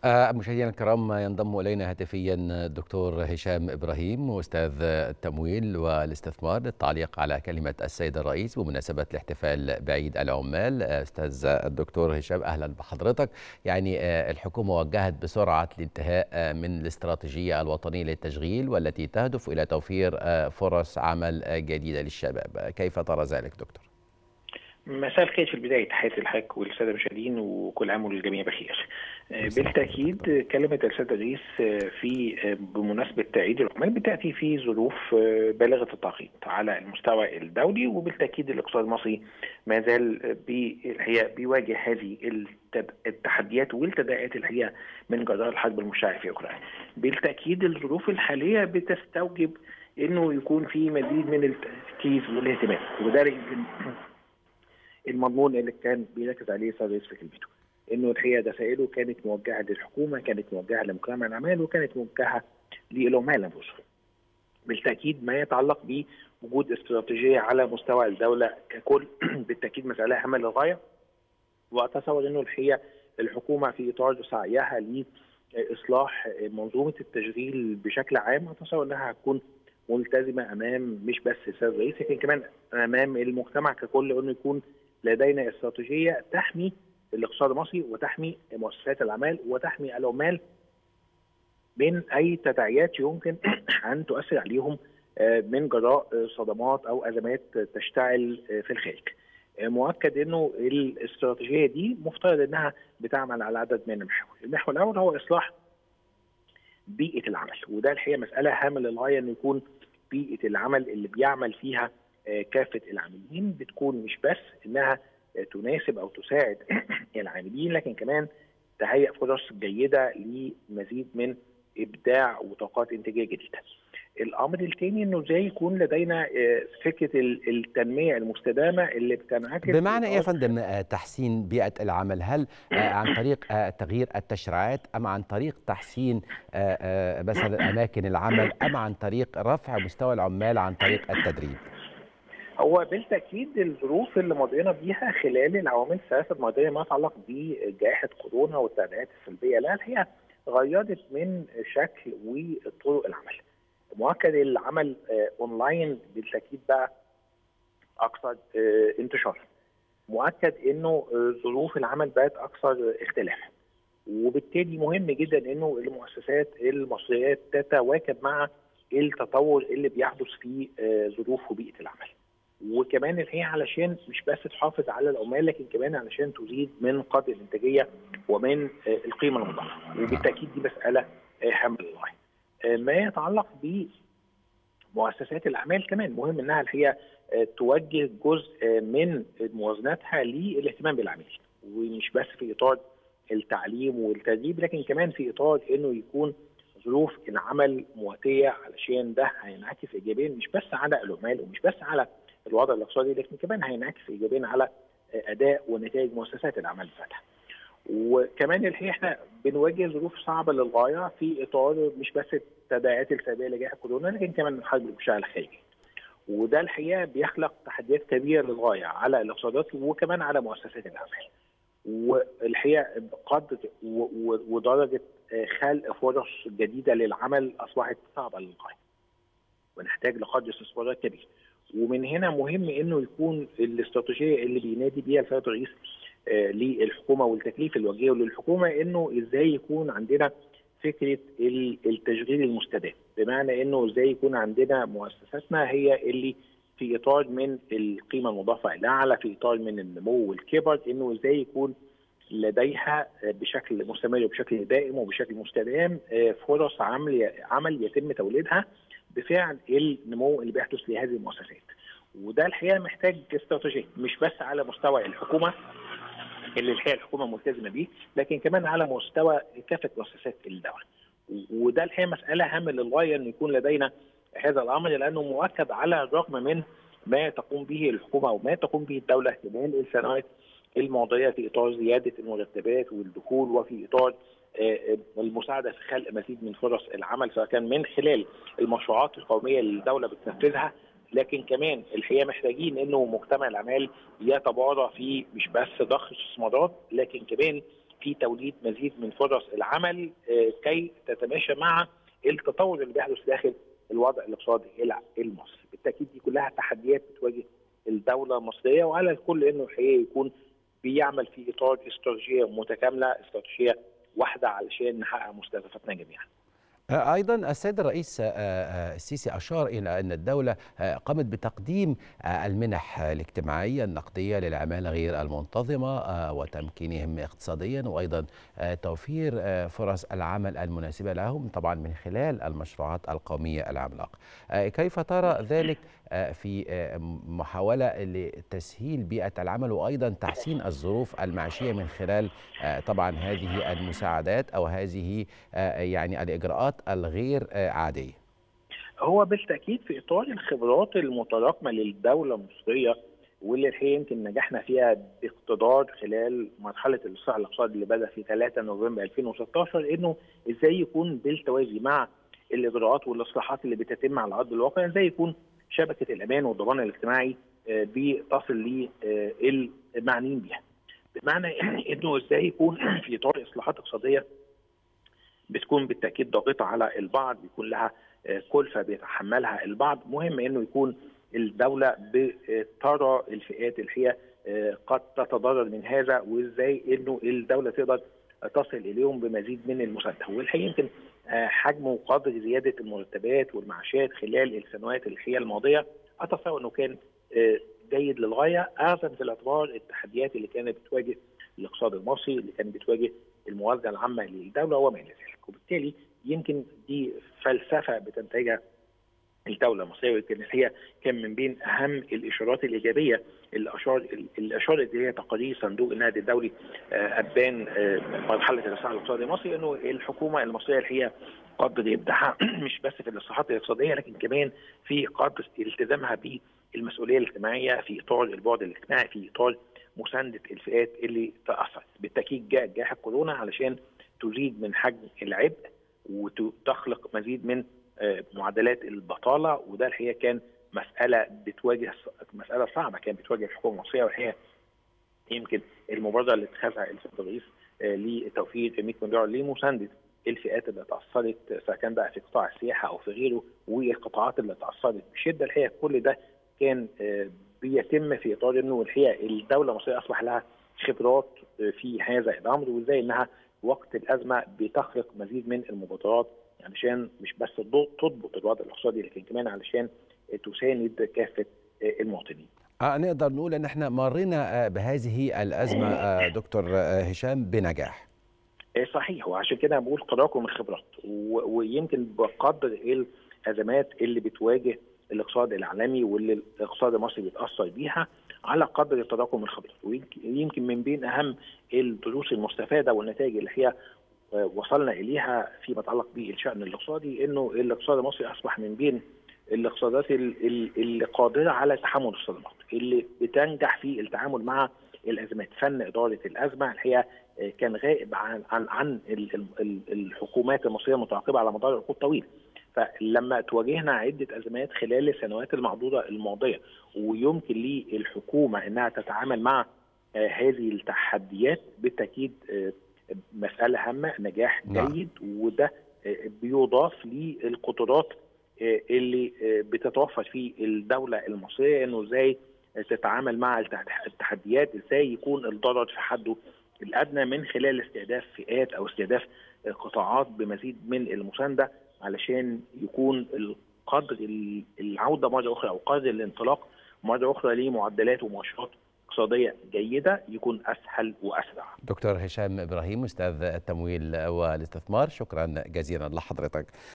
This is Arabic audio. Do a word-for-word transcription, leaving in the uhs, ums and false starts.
آه، مشاهدينا الكرام، ينضم إلينا هاتفيا الدكتور هشام إبراهيم، أستاذ التمويل والاستثمار، للتعليق على كلمة السيد الرئيس بمناسبة الاحتفال بعيد العمال. أستاذ الدكتور هشام، أهلا بحضرتك. يعني آه، الحكومة وجهت بسرعة الانتهاء آه، من الاستراتيجية الوطنية للتشغيل، والتي تهدف إلى توفير آه، فرص عمل آه، جديدة للشباب. كيف ترى ذلك دكتور؟ مساء الخير. في البداية تحياتي لحضرتك والسادة المشاهدين، وكل عام والجميع بخير. كل سنة وحضرتك طيب. بالتأكيد كلمة السيد الرئيس في بمناسبة عيد العمال بتأتي في ظروف بالغة التعقيد على المستوى الدولي، وبالتأكيد الاقتصاد المصري ما زال الحقيقة بيواجه هذه التحديات والتداعيات الحقيقة من جراء الحرب المشتعلة في أوكرانيا. بالتأكيد الظروف الحالية بتستوجب إنه يكون في مزيد من التركيز والاهتمام، وده يمكن المضمون اللي كان بيركز عليه السيد الرئيس في كلمته، انه الحقيقه رسائله كانت موجهه للحكومه، كانت موجهه لمجتمع الاعمال، وكانت موجهه للعمال انفسهم. بالتاكيد ما يتعلق بوجود استراتيجيه على مستوى الدوله ككل بالتاكيد مساله هامه للغايه، واتصور انه الحقيقه الحكومه في اطار سعيها لاصلاح منظومه التشغيل بشكل عام، اتصور انها هتكون ملتزمه امام مش بس السيد الرئيس لكن كمان امام المجتمع ككل، انه يكون لدينا استراتيجيه تحمي الاقتصاد المصري وتحمي مؤسسات الاعمال وتحمي العمال من اي تداعيات يمكن ان تؤثر عليهم من جراء صدمات او ازمات تشتعل في الخارج. مؤكد انه الاستراتيجيه دي مفترض انها بتعمل على عدد من المحاور. المحور الاول هو اصلاح بيئه العمل، وده الحقيقه مساله هامه للغايه، انه يكون بيئه العمل اللي بيعمل فيها كافه العاملين بتكون مش بس انها تناسب او تساعد العاملين، لكن كمان تهيئ فرص جيده لمزيد من ابداع وطاقات انتاجيه جديده. الامر الثاني انه ازاي يكون لدينا فكره التنميه المستدامه اللي بتنعكس. بمعنى ايه يا فندم تحسين بيئة العمل؟ هل عن طريق تغيير التشريعات، ام عن طريق تحسين مثلا اماكن العمل، ام عن طريق رفع مستوى العمال عن طريق التدريب؟ هو بالتاكيد الظروف اللي مرينا بيها خلال العوامل الثلاثه الماضيه ما يتعلق بجائحه كورونا والتداعيات السلبيه لها، الحقيقه غيرت من شكل وطرق العمل. مؤكد العمل اونلاين بالتاكيد بقى اكثر انتشار. مؤكد انه ظروف العمل بقت اكثر اختلاف، وبالتالي مهم جدا انه المؤسسات المصريه تتواكب مع التطور اللي بيحدث في ظروف وبيئه العمل. وكمان الحقيقه علشان مش بس تحافظ على العمال، لكن كمان علشان تزيد من قدر الانتاجيه ومن القيمه المضافه، وبالتاكيد دي مساله هامه للغايه. ما يتعلق بمؤسسات الاعمال كمان مهم انها الحقيقه توجه جزء من موازناتها للاهتمام بالعميل، ومش بس في اطار التعليم والتدريب، لكن كمان في اطار انه يكون ظروف العمل مواتيه، علشان ده هينعكس ايجابيا مش بس على العمال ومش بس على الوضع الاقتصادي، لكن كمان هينعكس ايجابيا على اداء ونتائج مؤسسات الاعمال ذاتها. وكمان الحقيقه احنا بنواجه ظروف صعبه للغايه في اطار مش بس التداعيات السلبيه لجائحه كورونا، لكن كمان الحرب المشتعله الخارجيه. وده الحقيقه بيخلق تحديات كبيره للغايه على الاقتصادات وكمان على مؤسسات الاعمال. والحقيقه قدر ودرجه خلق فرص جديده للعمل اصبحت صعبه للغايه، ونحتاج لقدر استثمارات كبير. ومن هنا مهم انه يكون الاستراتيجيه اللي بينادي بيها السيد الرئيس آه للحكومه، والتكليف اللي وجهه للحكومه، انه ازاي يكون عندنا فكره التشغيل المستدام، بمعنى انه ازاي يكون عندنا مؤسساتنا هي اللي في اطار من القيمه المضافه الاعلى، في اطار من النمو والكبر، انه ازاي يكون لديها بشكل مستمر وبشكل دائم وبشكل مستدام فرص عمل عمل يتم توليدها بفعل النمو اللي بيحدث لهذه المؤسسات. وده الحقيقه محتاج استراتيجيه مش بس على مستوى الحكومه اللي الحقيقه الحكومه ملتزمه بيه، لكن كمان على مستوى كافه مؤسسات الدوله. وده الحقيقه مساله هامه للغايه انه يكون لدينا هذا الامر، لانه مؤكد على الرغم من ما تقوم به الحكومه او ما تقوم به الدوله خلال السنوات الماضيه في اطار زياده المرتبات والدخول، وفي اطار المساعده في خلق مزيد من فرص العمل، سواء كان من خلال المشروعات القوميه اللي الدوله بتنفذها، لكن كمان الحقيقه محتاجين انه مجتمع الاعمال يتبارى في مش بس ضخ استثمارات، لكن كمان في توليد مزيد من فرص العمل كي تتماشى مع التطور اللي بيحدث داخل الوضع الاقتصادي المصري. بالتاكيد دي كلها تحديات بتواجه الدوله المصريه، وعلى الكل انه الحقيقه يكون بيعمل في اطار استراتيجيه متكامله، استراتيجيه واحده علشان نحقق مستهدفاتنا جميعا. أيضا السيد الرئيس السيسي أشار إلى أن الدولة قامت بتقديم المنح الاجتماعية النقدية للعمالة غير المنتظمة وتمكينهم اقتصاديا، وأيضا توفير فرص العمل المناسبة لهم طبعا من خلال المشروعات القومية العملاقة. كيف ترى ذلك في محاولة لتسهيل بيئة العمل وأيضا تحسين الظروف المعيشية من خلال طبعا هذه المساعدات أو هذه يعني الإجراءات الغير عادية؟ هو بالتأكيد في إطار الخبرات المتراكمة للدولة المصرية، واللي الحقيقة يمكن نجحنا فيها باقتدار خلال مرحلة الإصلاح الاقتصادي اللي بدأ في ثلاثة نوفمبر ألفين وستة عشر، إنه إزاي يكون بالتوازي مع الإجراءات والإصلاحات اللي بتتم على أرض الواقع، إزاي يكون شبكة الأمان والضمان الاجتماعي بتصل للمعنيين بها. بمعنى إنه إزاي يكون في إطار إصلاحات اقتصادية بتكون بالتأكيد ضاغطة على البعض، بيكون لها كلفة بيتحملها البعض، مهم انه يكون الدولة بترى الفئات اللي هي قد تتضرر من هذا، وازاي انه الدولة تقدر تصل اليهم بمزيد من المساعدة. والحقيقة يمكن حجم وقدر زيادة المرتبات والمعاشات خلال السنوات اللي هي الماضية اتصور انه كان جيد للغاية، اخذا في الاعتبار التحديات اللي كانت بتواجه الاقتصاد المصري، اللي كانت بتواجه الموازنة العامة للدولة وما إلى ذلك. وبالتالي يمكن دي فلسفة بتنتجها الدولة المصرية، ويمكن هي كان من بين أهم الإشارات الإيجابية اللي أشار اللي أشارت إليها تقارير صندوق النقد الدولي أبان مرحلة الإصلاح الاقتصادي المصري، إنه الحكومة المصرية الحقيقة قدر إبداعها مش بس في الإصلاحات الاقتصادية، لكن كمان في قدر التزامها بالمسؤولية الاجتماعية في إطار البعد الاجتماعي، في إطار مساندة الفئات اللي تأثرت. بالتأكيد جاء جائحة كورونا علشان تزيد من حجم العبء وتخلق مزيد من معدلات البطالة، وده الحقيقة كان مسألة بتواجه مسألة صعبة كانت بتواجه الحكومة المصرية، والحقيقة يمكن المبادرة اللي اتخذها السيد الرئيس لتوفير مئة مليون دولار لمساندة الفئات اللي تأثرت سواء كان بقى في قطاع السياحة أو في غيره، والقطاعات اللي تأثرت بشدة. الحقيقة كل ده كان بيتم في إطار إنه الحقيقة الدولة المصرية أصبح لها خبرات في هذا الأمر، وإزاي إنها وقت الأزمة بتخلق مزيد من المبادرات علشان مش بس تضبط الوضع الاقتصادي، لكن كمان علشان تساند كافة المواطنين. آه نقدر نقول ان احنا مرينا بهذه الازمه دكتور هشام بنجاح. صحيح، وعشان كده بقول قدركم الخبرات، ويمكن بقدر الازمات اللي بتواجه الاقتصاد العالمي واللي الاقتصاد المصري بيتاثر بيها على قدر تراكم الخبرات. ويمكن من بين اهم الدروس المستفاده والنتائج اللي هي وصلنا اليها فيما يتعلق بالشأن الاقتصادي، انه الاقتصاد المصري اصبح من بين الاقتصادات اللي قادره على تحمل الصدمات، اللي بتنجح في التعامل مع الازمات. فن اداره الازمه الحقيقه كان غائب عن عن عن الحكومات المصريه المتعاقبه على مدار عقود طويله. فلما تواجهنا عده ازمات خلال السنوات المعدوده الماضيه، ويمكن للحكومه انها تتعامل مع هذه التحديات، بالتاكيد مسألة هامة، نجاح جيد، وده بيضاف للقدرات اللي بتتوفر في الدولة المصرية، انه ازاي تتعامل مع التحديات، ازاي يكون الضرر في حده الادنى من خلال استهداف فئات او استهداف قطاعات بمزيد من المساندة، علشان يكون القدر العودة مرة اخرى او قدر الانطلاق مرة اخرى لمعدلات ومؤشرات اقتصادية جيدة يكون أسهل وأسرع. دكتور هشام إبراهيم أستاذ التمويل والاستثمار، شكرا جزيلا لحضرتك.